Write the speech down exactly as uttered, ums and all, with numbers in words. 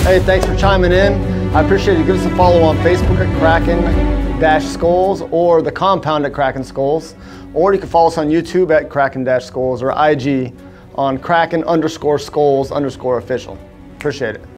Hey, thanks for chiming in. I appreciate it. Give us a follow on Facebook at Kraken-Skulls or the compound at Kraken-Skulls. Or you can follow us on YouTube at Kraken-Skulls or I G on Kraken underscore Skulls underscore official. Appreciate it.